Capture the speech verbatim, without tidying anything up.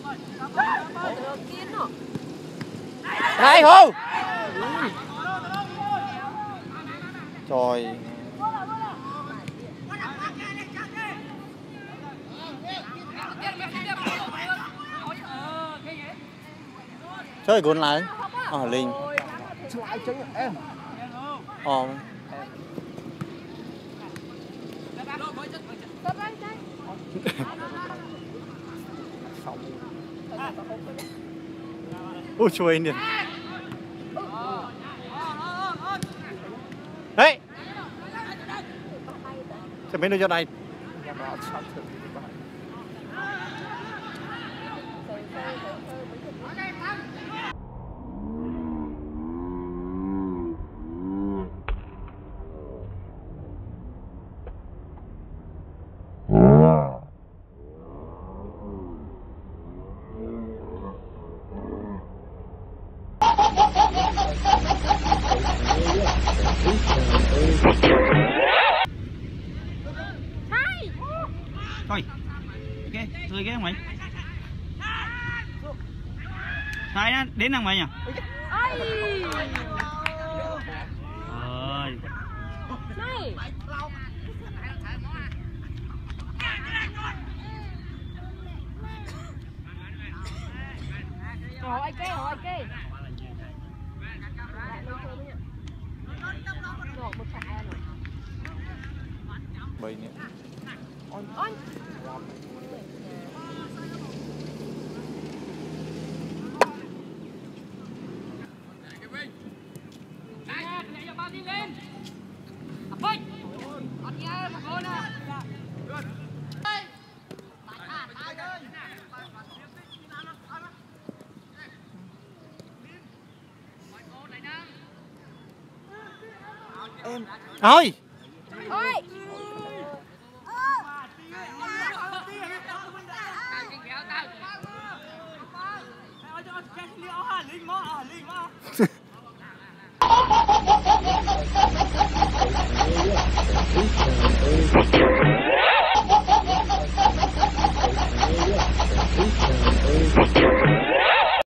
Đây hô. Trời. Chơi cuốn lại. Ờ Linh. Ờ. Ôi trời ơi. Đấy. Sẽ mấy đứa cho này. Coi. Ok, tươi ghê không mày? Sai á, đến không mày nhỉ? Ơi. Này. Hỏi ai kê, hỏi ai kê. Bây nè. Ôi. Ôi. Em. Ôi. Ôi.